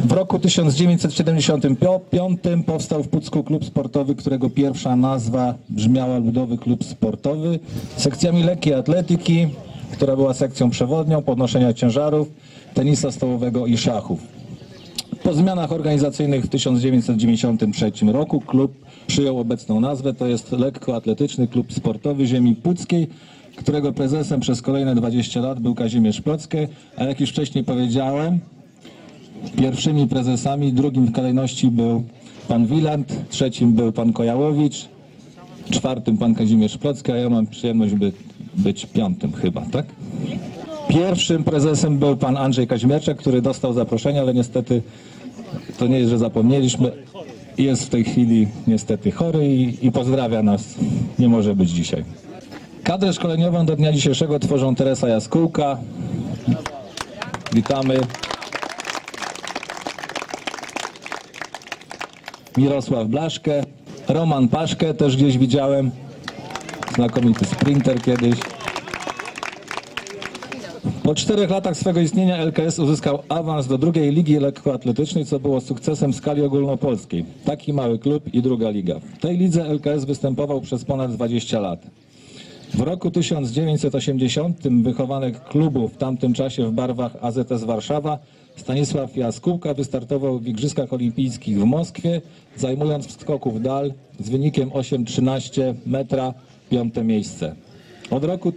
W roku 1975 powstał w Pucku klub sportowy, którego pierwsza nazwa brzmiała Ludowy Klub Sportowy, z sekcjami lekkiej atletyki, która była sekcją przewodnią, podnoszenia ciężarów, tenisa stołowego i szachów. Po zmianach organizacyjnych w 1993 roku klub przyjął obecną nazwę, to jest Lekkoatletyczny Klub Sportowy Ziemi Puckiej, którego prezesem przez kolejne 20 lat był Kazimierz Plocke, a jak już wcześniej powiedziałem, pierwszymi prezesami, drugim w kolejności był pan Wieland, trzecim był pan Kojałowicz, czwartym pan Kazimierz Plocke, a ja mam przyjemność być piątym chyba, tak? Pierwszym prezesem był pan Andrzej Kazimierczak, który dostał zaproszenie, ale niestety to nie jest, że zapomnieliśmy. Jest w tej chwili niestety chory i pozdrawia nas. Nie może być dzisiaj. Kadrę szkoleniową do dnia dzisiejszego tworzą Teresa Jaskółka. Witamy. Mirosław Blaszkę. Roman Paszkę też gdzieś widziałem. Znakomity sprinter kiedyś. Po 4 latach swego istnienia LKS uzyskał awans do drugiej ligi lekkoatletycznej, co było sukcesem w skali ogólnopolskiej. Taki mały klub i druga liga. W tej lidze LKS występował przez ponad 20 lat. W roku 1980 wychowanek klubu w tamtym czasie w barwach AZS Warszawa Stanisław Jaskółka wystartował w Igrzyskach Olimpijskich w Moskwie, zajmując w skoku w dal z wynikiem 8,13 metra 5. miejsce. Od roku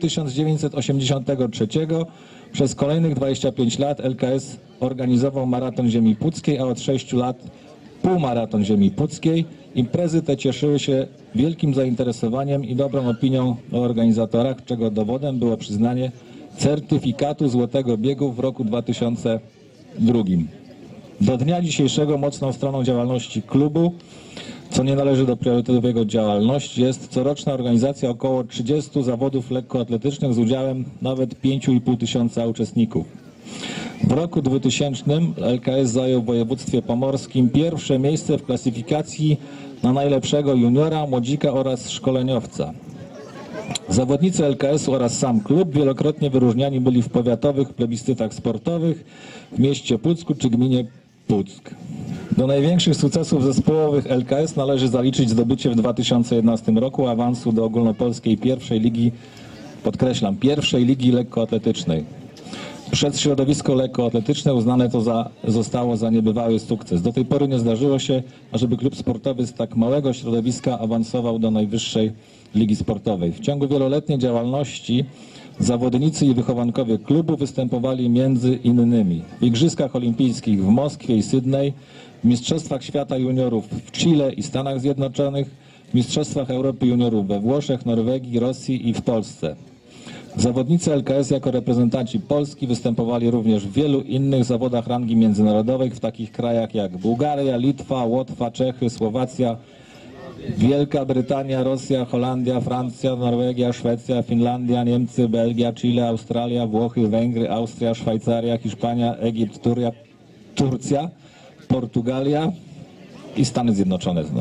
1983 przez kolejnych 25 lat LKS organizował maraton Ziemi Puckiej, a od 6 lat półmaraton Ziemi Puckiej. Imprezy te cieszyły się wielkim zainteresowaniem i dobrą opinią o organizatorach, czego dowodem było przyznanie certyfikatu Złotego Biegu w roku 2002. Do dnia dzisiejszego mocną stroną działalności klubu, co nie należy do priorytetów jego działalności, jest coroczna organizacja około 30 zawodów lekkoatletycznych z udziałem nawet 5,5 tysiąca uczestników. W roku 2000 LKS zajął w województwie pomorskim pierwsze miejsce w klasyfikacji na najlepszego juniora, młodzika oraz szkoleniowca. Zawodnicy LKS-u oraz sam klub wielokrotnie wyróżniani byli w powiatowych plebiscytach sportowych w mieście Pucku czy gminie Puck. Do największych sukcesów zespołowych LKS należy zaliczyć zdobycie w 2011 roku awansu do ogólnopolskiej pierwszej ligi, podkreślam, pierwszej ligi lekkoatletycznej. Przez środowisko lekkoatletyczne uznane to zostało za niebywały sukces. Do tej pory nie zdarzyło się, ażeby klub sportowy z tak małego środowiska awansował do najwyższej ligi sportowej. W ciągu wieloletniej działalności zawodnicy i wychowankowie klubu występowali między innymi w Igrzyskach Olimpijskich w Moskwie i Sydney, w Mistrzostwach Świata Juniorów w Chile i Stanach Zjednoczonych, w Mistrzostwach Europy Juniorów we Włoszech, Norwegii, Rosji i w Polsce. Zawodnicy LKS jako reprezentanci Polski występowali również w wielu innych zawodach rangi międzynarodowej w takich krajach jak Bułgaria, Litwa, Łotwa, Czechy, Słowacja, Wielka Brytania, Rosja, Holandia, Francja, Norwegia, Szwecja, Finlandia, Niemcy, Belgia, Chile, Australia, Włochy, Węgry, Austria, Szwajcaria, Hiszpania, Egipt, Turcja, Portugalia i Stany Zjednoczone znowu.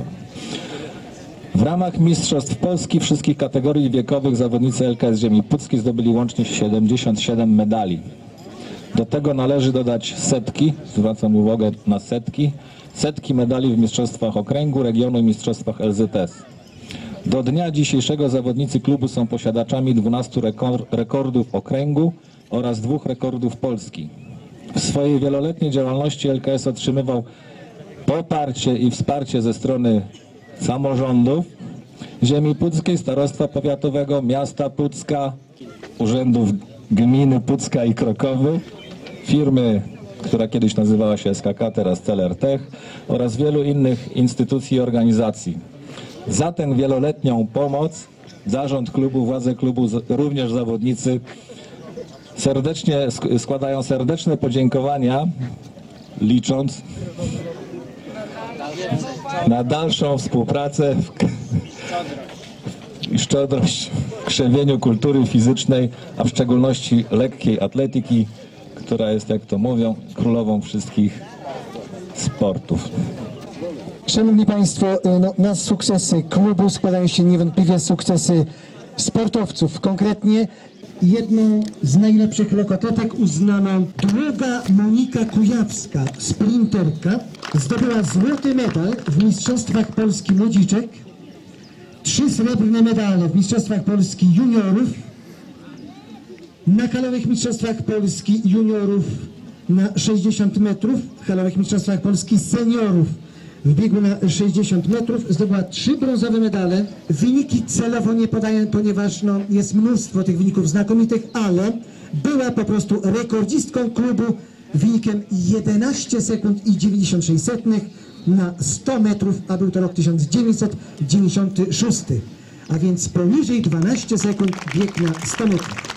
W ramach Mistrzostw Polski wszystkich kategorii wiekowych zawodnicy LKS Ziemi Puckiej zdobyli łącznie 77 medali. Do tego należy dodać setki, zwracam uwagę na setki medali w Mistrzostwach Okręgu, Regionu i Mistrzostwach LZS. Do dnia dzisiejszego zawodnicy klubu są posiadaczami 12 rekordów okręgu oraz 2 rekordów Polski. W swojej wieloletniej działalności LKS otrzymywał poparcie i wsparcie ze strony samorządów Ziemi Puckiej, Starostwa Powiatowego, Miasta Pucka, urzędów gminy Pucka i Krokowy, firmy, która kiedyś nazywała się SKK, teraz Celer Tech, oraz wielu innych instytucji i organizacji. Za tę wieloletnią pomoc zarząd klubu, władze klubu, również zawodnicy składają serdeczne podziękowania, licząc na dalszą współpracę i szczodrość w krzewieniu kultury fizycznej, a w szczególności lekkiej atletyki, która jest, jak to mówią, królową wszystkich sportów. Szanowni Państwo, na sukcesy klubu składają się niewątpliwie sukcesy sportowców. Konkretnie jedną z najlepszych lekkoatletek uznano druga Monika Kujawska, sprinterka. Zdobyła złoty medal w Mistrzostwach Polski Młodziczek, 3 srebrne medale w Mistrzostwach Polski Juniorów, na halowych Mistrzostwach Polski Juniorów na 60 metrów, w halowych Mistrzostwach Polski Seniorów w biegu na 60 metrów. Zdobyła 3 brązowe medale. Wyniki celowo nie podaję, ponieważ jest mnóstwo tych wyników znakomitych, ale była po prostu rekordzistką klubu wynikiem 11 sekund i 96 setnych na 100 metrów, a był to rok 1996. A więc poniżej 12 sekund bieg na 100 metrów.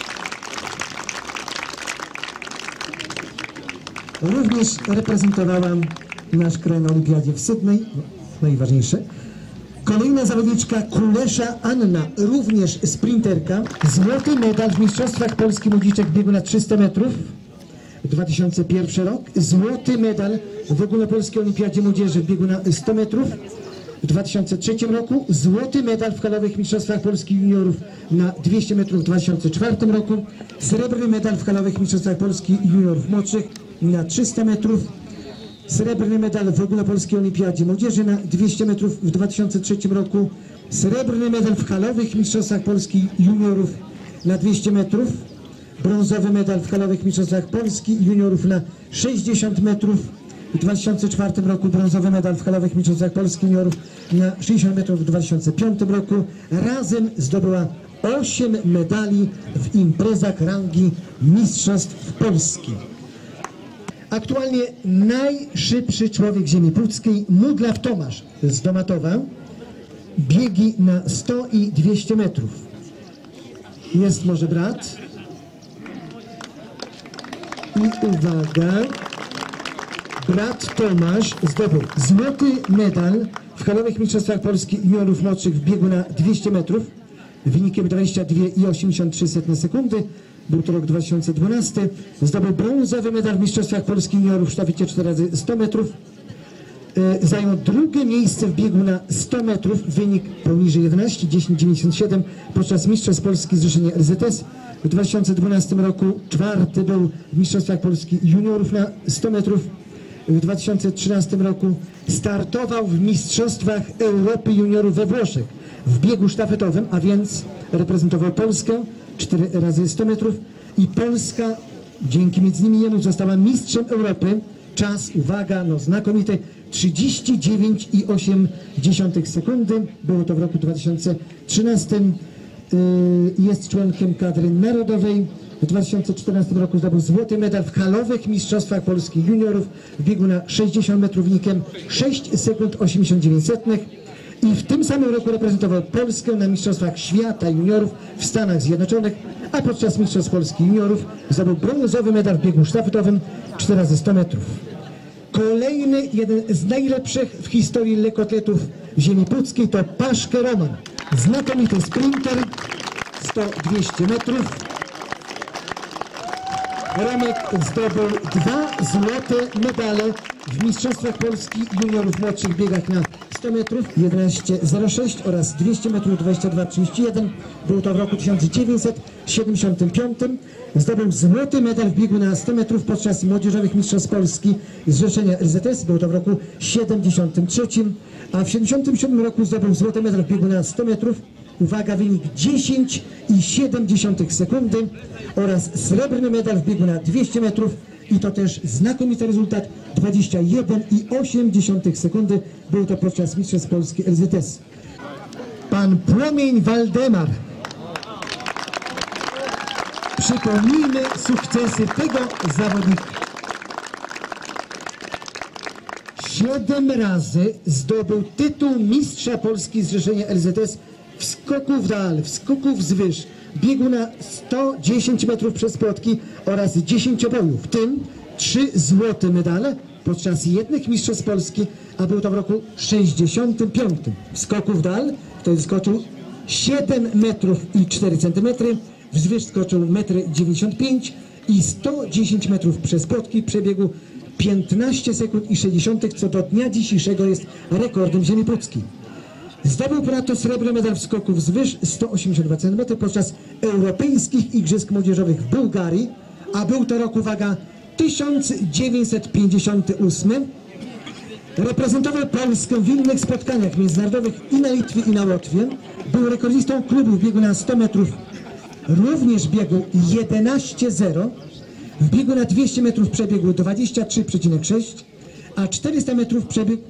Również reprezentowałam nasz kraj na olimpiadzie w Sydney, najważniejsze. Kolejna zawodniczka Kulesza Anna, również sprinterka. Złoty medal w Mistrzostwach Polski Młodziczek w biegu na 300 metrów, 2001 rok. Złoty medal w ogólnopolskiej olimpiadzie młodzieży w biegu na 100 metrów w 2003 roku. Złoty medal w halowych Mistrzostwach Polski Juniorów na 200 metrów w 2004 roku. Srebrny medal w halowych Mistrzostwach Polski Juniorów młodszych na 300 metrów. Srebrny medal w ogólnopolskiej olimpiadzie młodzieży na 200 metrów w 2003 roku. Srebrny medal w halowych Mistrzostwach Polski Juniorów na 200 metrów. Brązowy medal w halowych Mistrzostwach Polski Juniorów na 60 metrów. W 2004 roku brązowy medal w halowych Mistrzostwach Polski Juniorów na 60 metrów w 2005 roku. Razem zdobyła 8 medali w imprezach rangi Mistrzostw Polski. Aktualnie najszybszy człowiek ziemi puckiej, Mudlaw Tomasz z Domatowa, biegi na 100 i 200 metrów. Jest może brat. I uwaga, brat Tomasz zdobył złoty medal w halowych Mistrzostwach Polski Juniorów młodszych w biegu na 200 metrów wynikiem 22,83 sekundy. Był to rok 2012. Zdobył brązowy medal w Mistrzostwach Polski Juniorów w sztafecie 4x100 metrów. Zajął drugie miejsce w biegu na 100 metrów, wynik poniżej 11, 10,97 podczas Mistrzostw Polski Zrzeszenia LZS. W 2012 roku czwarty był w Mistrzostwach Polski Juniorów na 100 metrów. W 2013 roku startował w Mistrzostwach Europy Juniorów we Włoszech w biegu sztafetowym, a więc reprezentował Polskę 4x100 metrów i Polska dzięki między innymi jemu została mistrzem Europy. Czas, uwaga, znakomity, 39,8 sekundy. Było to w roku 2013. Jest członkiem kadry narodowej. W 2014 roku zdobył złoty medal w halowych Mistrzostwach Polski Juniorów w biegu na 60 metrów wynikiem 6 sekund 89 setnych. I w tym samym roku reprezentował Polskę na Mistrzostwach Świata Juniorów w Stanach Zjednoczonych, a podczas Mistrzostw Polski Juniorów zdobył brązowy medal w biegu sztafetowym 4x100 metrów. Kolejny, jeden z najlepszych w historii lekkoatletów ziemi puckiej to Paszke Roman. Znakomity sprinter, 100-200 metrów. Romek zdobył 2 złote medale w Mistrzostwach Polski Juniorów młodszych w biegach na 100 metrów 11,06 oraz 200 metrów 22,31. Był to w roku 1975. Zdobył złoty medal w biegu na 100 metrów podczas Młodzieżowych Mistrzostw Polski Zrzeszenia LZS. Był to w roku 1973. A w 1977 roku zdobył złoty medal w biegu na 100 metrów. Uwaga, wynik 10,7 sekundy oraz srebrny medal w biegu na 200 metrów i to też znakomity rezultat 21,8 sekundy. Był to podczas Mistrzostw Polski LZS. Pan Płomień Waldemar. Przypomnijmy sukcesy tego zawodnika. 7 razy zdobył tytuł mistrza Polski Zrzeszenia LZS w skoku w dal, w skoku wzwyż, biegu na 110 metrów przez płotki oraz 10-boju, w tym 3 złote medale podczas jednych mistrzostw Polski, a był to w roku 65. W skoku w dal wtedy skoczył 7 metrów i 4 centymetry, wzwyż skoczył 1,95 m i 110 metrów przez płotki w przebiegu 15 sekund i 60, co do dnia dzisiejszego jest rekordem ziemi puckiej. Zdobył ponadto srebrny medal w skoku wzwyż 182 cm podczas Europejskich Igrzysk Młodzieżowych w Bułgarii, a był to rok, uwaga, 1958. Reprezentował Polskę w innych spotkaniach międzynarodowych i na Litwie, i na Łotwie. Był rekordzistą klubu w biegu na 100 metrów, również biegu 11.0. W biegu na 200 metrów przebiegł 23,6, a 400 metrów przebiegł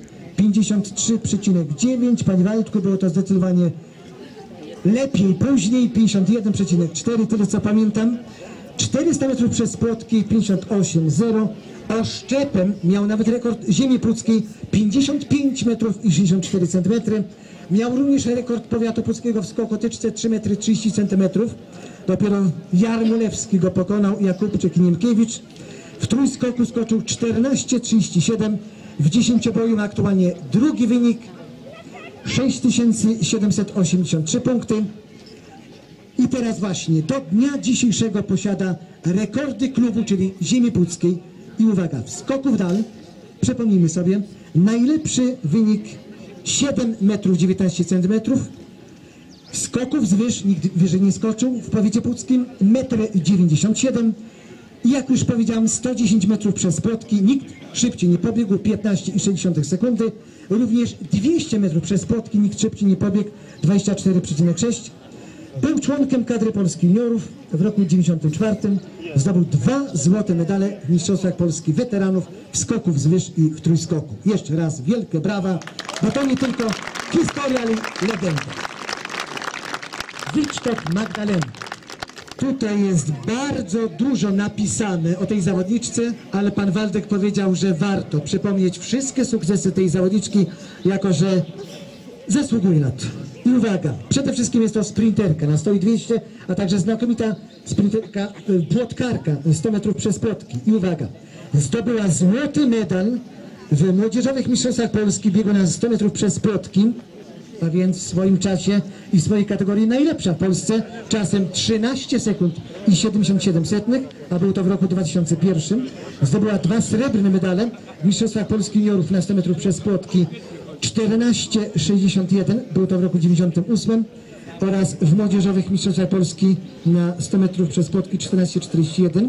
53,9. Panie Waldku, było to zdecydowanie lepiej później, 51,4, tyle co pamiętam. 400 metrów przez płotki 58,0. Oszczepem miał nawet rekord ziemi puckiej 55 metrów i 64 cm. Miał również rekord powiatu puckiego w skokotyczce 3 metry 30 cm. Dopiero Jarmulewski go pokonał, Jakubczyk i Niemkiewicz. W trójskoku skoczył 14,37. W dziesięcioboju ma aktualnie drugi wynik, 6783 punkty. I teraz właśnie do dnia dzisiejszego posiada rekordy klubu, czyli ziemi puckiej. I uwaga, w skoku w dal, przypomnijmy sobie, najlepszy wynik 7 metrów 19 cm. W skoku wzwyż, nigdy wyżej nie skoczył, w powiecie puckim 1,97 m. I jak już powiedziałem, 110 metrów przez płotki, nikt szybciej nie pobiegł, 15,6 sekundy. Również 200 metrów przez płotki, nikt szybciej nie pobiegł, 24,6. Był członkiem kadry Polski juniorów. W roku 1994 zdobył 2 złote medale w Mistrzostwach Polski weteranów w skoku wzwyż i w trójskoku. Jeszcze raz wielkie brawa, bo to nie tylko historia, ale legenda. Wiecztok Magdalena. Tutaj jest bardzo dużo napisane o tej zawodniczce, ale pan Waldek powiedział, że warto przypomnieć wszystkie sukcesy tej zawodniczki, jako że zasługuje na to. I uwaga, przede wszystkim jest to sprinterka na 100 i 200, a także znakomita sprinterka, płotkarka 100 metrów przez płotki. I uwaga, zdobyła złoty medal w Młodzieżowych Mistrzostwach Polski biegu na 100 metrów przez płotki, a więc w swoim czasie i w swojej kategorii najlepsza w Polsce, czasem 13 sekund i 77 setnych, a był to w roku 2001. Zdobyła 2 srebrne medale w Mistrzostwach Polski juniorów na 100 metrów przez płotki, 14,61, był to w roku 98, oraz w Młodzieżowych Mistrzostwach Polski na 100 metrów przez płotki 14,41.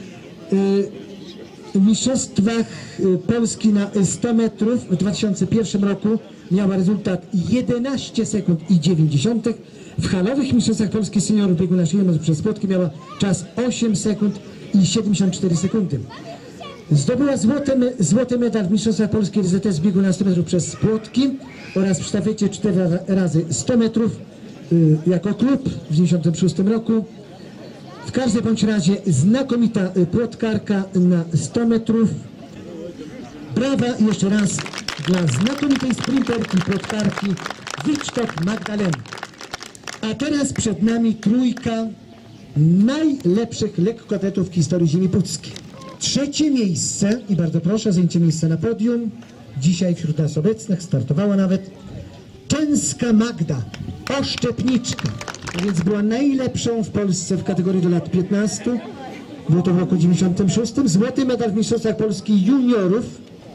W Mistrzostwach Polski na 100 metrów w 2001 roku miała rezultat 11 sekund i 90. W halowych Mistrzostwach Polski seniorów biegu na 7 metrów przez płotki miała czas 8 sekund i 74 sekundy. Zdobyła złoty medal w Mistrzostwach Polski RZS biegu na 100 metrów przez płotki oraz w sztafecie 4 razy 100 metrów jako klub w 1996 roku. W każdym bądź razie znakomita płotkarka na 100 metrów. Brawa jeszcze raz dla znakomitej sprinterki, płotkarki Wiecztok Magdalena. A teraz przed nami trójka najlepszych lekkoatletów w historii ziemi puckiej. Trzecie miejsce, i bardzo proszę o zajęcie miejsca na podium, dzisiaj wśród nas obecnych, startowała nawet Częska Magda, oszczepniczka, a więc była najlepszą w Polsce w kategorii do lat 15. Było to w roku 96. Złoty medal w Mistrzostwach Polski juniorów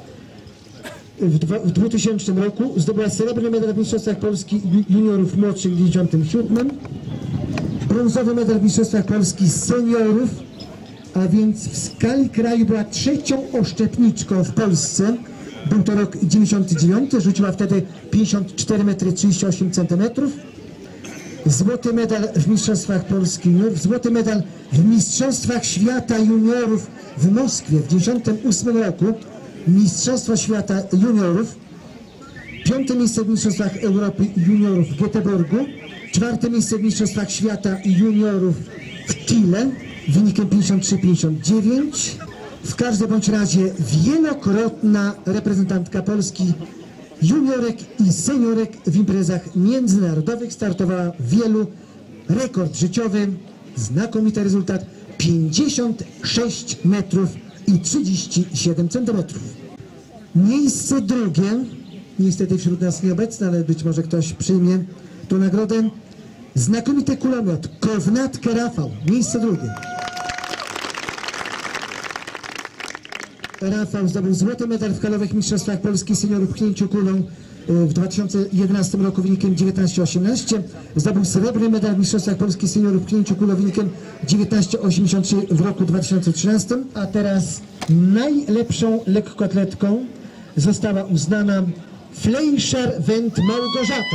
w 2000 roku. Zdobyła srebrny medal w Mistrzostwach Polski juniorów młodszych w 97. Brązowy medal w Mistrzostwach Polski seniorów, a więc w skali kraju była trzecią oszczepniczką w Polsce. Był to rok 99, rzuciła wtedy 54 metry 38 cm. Złoty medal w Mistrzostwach Polski juniorów, złoty medal w Mistrzostwach Świata juniorów w Moskwie w 98 roku. Mistrzostwa Świata juniorów. 5. miejsce w Mistrzostwach Europy juniorów w Göteborgu. 4. miejsce w Mistrzostwach Świata juniorów w Chile wynikiem 53-59. W każdym bądź razie wielokrotna reprezentantka Polski juniorek i seniorek w imprezach międzynarodowych. Startowała w wielu. Rekord życiowy, znakomity rezultat, 56 metrów i 37 centymetrów. Miejsce drugie, niestety wśród nas nieobecne, ale być może ktoś przyjmie tę nagrodę. Znakomity kulomiot, Kownatkę Rafał, miejsce drugie. Rafał zdobył złoty medal w halowych mistrzostwach Polski seniorów w pchnięciu kulą w 2011 roku wynikiem 19,18. Zdobył srebrny medal w mistrzostwach Polski seniorów w pchnięciu kulą wynikiem 19,83 w roku 2013. A teraz najlepszą lekkoatletką została uznana Fleischar-Wendt Małgorzata.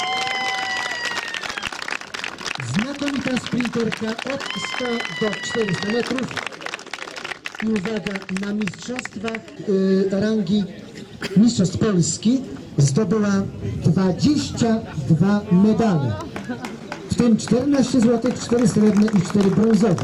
Znakomita sprinterka od 100 do 400 metrów. I uwaga, na mistrzostwach rangi Mistrzostw Polski zdobyła 22 medale, w tym 14 złotych, 4 srebrne i 4 brązowe.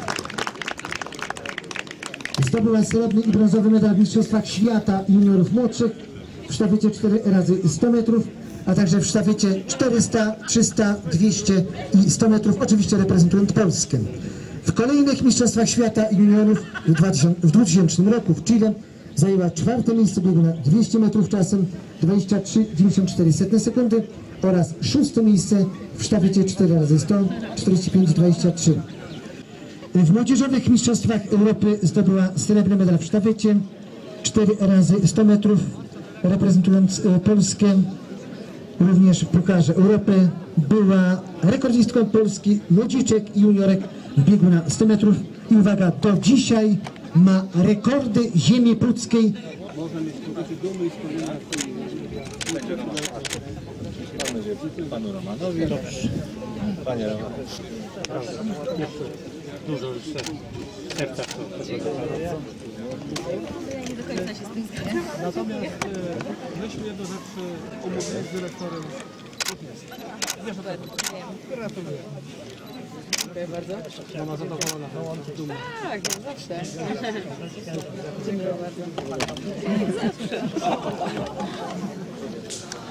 Zdobyła srebrny i brązowy medal w Mistrzostwach Świata juniorów młodszych w sztafecie 4 razy 100 metrów, a także w sztafecie 400, 300, 200 i 100 metrów, oczywiście reprezentując Polskę. W kolejnych Mistrzostwach Świata juniorów w 2000 roku w Chile zajęła 4. miejsce biegu na 200 metrów czasem 23,94 sekundy oraz 6. miejsce w sztafecie 4 razy 100 45,23. W młodzieżowych Mistrzostwach Europy zdobyła srebrny medal w sztafecie 4 razy 100 metrów, reprezentując Polskę również w Pucharze Europy. Była rekordzistką Polski młodziczek i juniorek w biegu na 100 metrów i uwaga, do dzisiaj ma rekordy ziemi puckiej. Można mieć poczucie dumy i spełnienia panu Romanowi. Panie Roman. Dużo już serca w to. Nie do końca się z tym zgadzam. Natomiast myśmy jedną rzecz omówili z dyrektorem. Gratuluję. Dziękuję bardzo. Mama zadowolona, dumna. Tak, jak zawsze. Dziękuję bardzo.